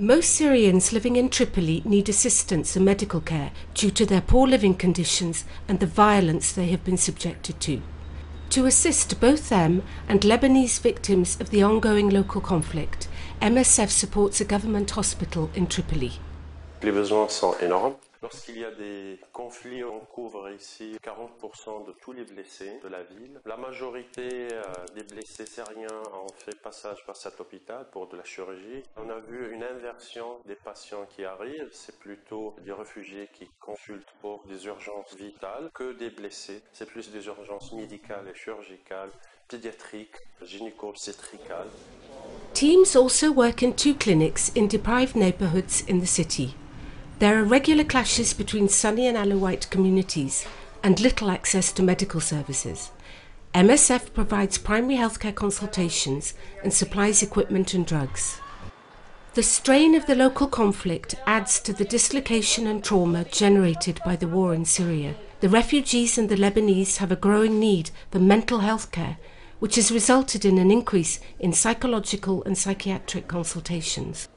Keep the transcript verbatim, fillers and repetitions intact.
Most Syrians living in Tripoli need assistance and medical care due to their poor living conditions and the violence they have been subjected to. To assist both them and Lebanese victims of the ongoing local conflict, M S F supports a government hospital in Tripoli. Les besoins sont énormes. Lorsqu'il y a des conflits, on couvre ici quarante pour cent de tous les blessés de la ville. La majorité euh, des blessés syriens ont fait passage par cet hôpital pour de la chirurgie. On a vu une inversion des patients qui arrivent. C'est plutôt des réfugiés qui consultent pour des urgences vitales que des blessés. C'est plus des urgences médicales et chirurgicales, pédiatriques, gynéco-obstétricales. Teams also work in two clinics in deprived neighbourhoods in the city. There are regular clashes between Sunni and Alawite communities and little access to medical services. M S F provides primary healthcare consultations and supplies equipment and drugs. The strain of the local conflict adds to the dislocation and trauma generated by the war in Syria. The refugees and the Lebanese have a growing need for mental health care, which has resulted in an increase in psychological and psychiatric consultations.